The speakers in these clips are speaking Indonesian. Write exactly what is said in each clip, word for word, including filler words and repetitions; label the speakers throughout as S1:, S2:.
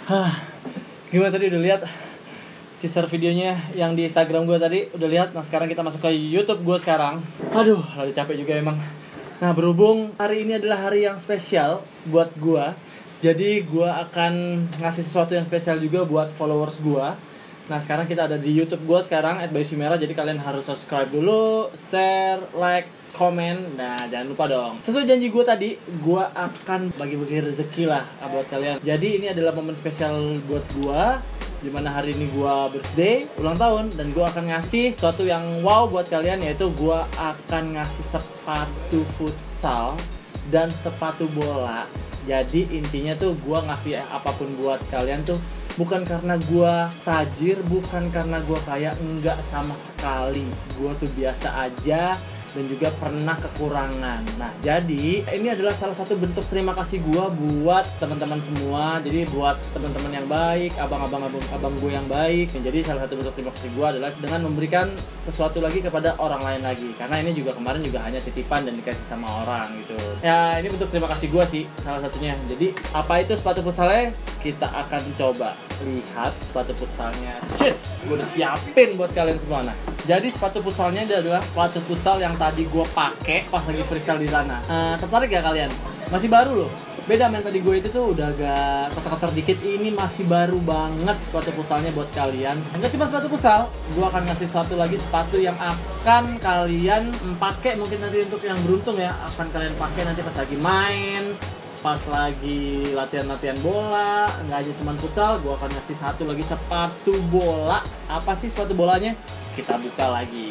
S1: Hah, gimana tadi udah lihat teaser videonya yang di Instagram gue tadi? Udah lihat? Nah sekarang kita masuk ke YouTube gue sekarang. Aduh, lagi capek juga emang. Nah berhubung hari ini adalah hari yang spesial buat gue, jadi gue akan ngasih sesuatu yang spesial juga buat followers gue. Nah sekarang kita ada di YouTube gue sekarang at Bayu Sumera. Jadi kalian harus subscribe dulu, share, like, komen. Nah jangan lupa dong. Sesuai janji gue tadi, gue akan bagi-bagi rezeki lah buat kalian. Jadi ini adalah momen spesial buat gue, dimana hari ini gue birthday, ulang tahun. Dan gue akan ngasih sesuatu yang wow buat kalian, yaitu gue akan ngasih sepatu futsal dan sepatu bola. Jadi intinya tuh gue ngasih apapun buat kalian tuh bukan karena gue tajir, bukan karena gue kaya, enggak sama sekali. Gue tuh biasa aja dan juga pernah kekurangan. Nah jadi ini adalah salah satu bentuk terima kasih gue buat teman-teman semua. Jadi buat teman-teman yang baik, abang-abang abang, abang gue yang baik. Jadi salah satu bentuk terima kasih gue adalah dengan memberikan sesuatu lagi kepada orang lain lagi. Karena ini juga kemarin juga hanya titipan dan dikasih sama orang gitu. Ya ini bentuk terima kasih gue sih salah satunya. Jadi apa itu sepatu futsalnya? Kita akan coba lihat sepatu futsalnya. Cheers, gue udah siapin buat kalian semua. Nah, jadi sepatu futsalnya adalah sepatu futsal yang tadi gue pakai pas lagi freestyle di sana. Uh, tertarik gak kalian? Masih baru loh. Beda sama yang tadi gue itu tuh udah agak kotor-kotor dikit. Ini masih baru banget sepatu futsalnya buat kalian. Enggak cuma sepatu futsal, gue akan ngasih satu lagi sepatu yang akan kalian pakai mungkin nanti untuk yang beruntung ya. Akan kalian pakai nanti pas lagi main, pas lagi latihan-latihan bola. Nggak aja cuma futsal, gue akan ngasih satu lagi sepatu bola. Apa sih sepatu bolanya? Kita buka lagi.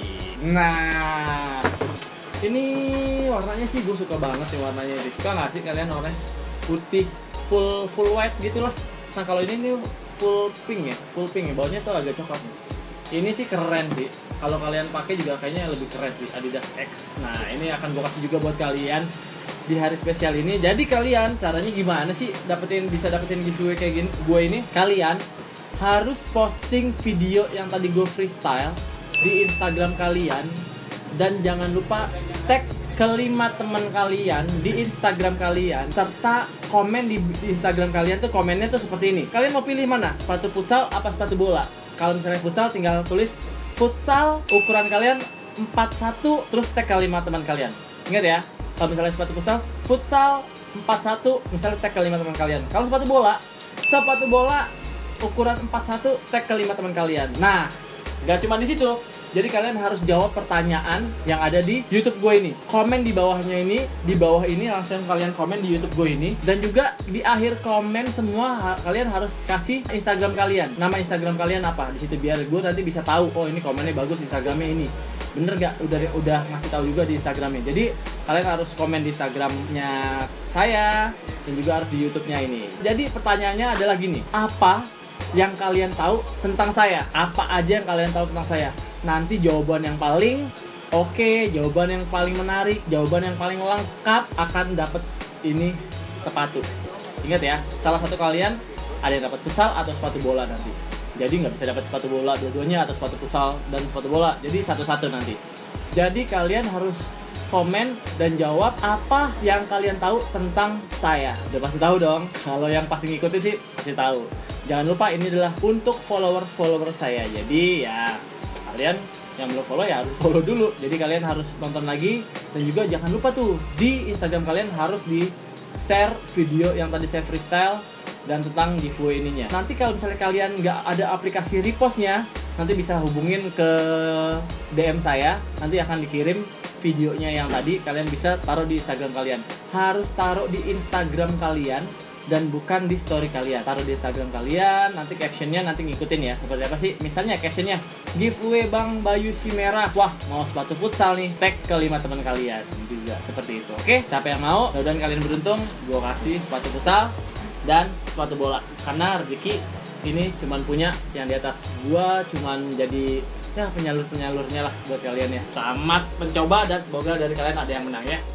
S1: Nah, ini warnanya sih gue suka banget sih warnanya. Suka nggak sih kalian warnanya? Putih, full full white gitulah. Nah kalau ini nih full pink ya, full pink ya. Bawahnya tuh agak coklat nih. Ini sih keren sih. Kalau kalian pakai juga kayaknya lebih keren sih, Adidas X. Nah ini akan gue kasih juga buat kalian di hari spesial ini. Jadi kalian caranya gimana sih dapetin bisa dapetin giveaway kayak gini? Gue ini kalian harus posting video yang tadi gue freestyle di Instagram kalian, dan jangan lupa tag kelima teman kalian di Instagram kalian, serta komen di, di Instagram kalian tuh komennya tuh seperti ini. Kalian mau pilih mana? Sepatu futsal apa sepatu bola? Kalau misalnya futsal tinggal tulis futsal ukuran kalian empat satu terus tag kelima teman kalian. Ingat ya, kalau misalnya sepatu futsal, futsal empat satu, misalnya tag kelima teman kalian. Kalau sepatu bola, sepatu bola ukuran empat satu, tag kelima teman kalian. Nah, gak cuma di situ. Jadi kalian harus jawab pertanyaan yang ada di YouTube gue ini. Komen di bawahnya ini, di bawah ini langsung kalian komen di YouTube gue ini. Dan juga di akhir komen semua ha- kalian harus kasih Instagram kalian. Nama Instagram kalian apa? Di situ biar gue nanti bisa tahu. Oh ini komennya bagus, Instagramnya ini. Bener gak? Udah udah ngasih tahu juga di Instagramnya. Jadi kalian harus komen di Instagramnya saya dan juga harus di YouTube-nya ini. Jadi pertanyaannya adalah gini. Apa yang kalian tahu tentang saya? Apa aja yang kalian tahu tentang saya? Nanti jawaban yang paling oke, okay, jawaban yang paling menarik, jawaban yang paling lengkap akan dapat ini sepatu. Ingat ya, salah satu kalian ada yang dapat futsal atau sepatu bola nanti. Jadi nggak bisa dapat sepatu bola dua-duanya atau sepatu futsal dan sepatu bola. Jadi satu-satu nanti. Jadi kalian harus komen dan jawab apa yang kalian tahu tentang saya. Udah pasti tahu dong. Kalau yang pasti ngikutin sih pasti tahu. Jangan lupa ini adalah untuk followers-followers saya. Jadi ya kalian yang belum follow ya harus follow dulu. Jadi kalian harus nonton lagi. Dan juga jangan lupa tuh di Instagram kalian harus di share video yang tadi saya freestyle dan tentang giveaway ininya. Nanti kalau misalnya kalian nggak ada aplikasi repostnya, nanti bisa hubungin ke D M saya. Nanti akan dikirim videonya yang tadi. Kalian bisa taruh di Instagram kalian. Harus taruh di Instagram kalian dan bukan di story kalian. Taruh di Instagram kalian, nanti captionnya nanti ngikutin ya. Seperti apa sih? Misalnya captionnya giveaway Bang Bayu Sumera. Wah, mau sepatu futsal nih. Tag ke lima teman kalian juga seperti itu. Oke, siapa yang mau? Mudah-mudahan kalian beruntung. Gua kasih sepatu futsal dan sepatu bola. Karena rezeki ini cuman punya yang di atas. Gua cuman jadi ya penyalur-penyalurnya lah buat kalian ya. Selamat mencoba dan semoga dari kalian ada yang menang ya.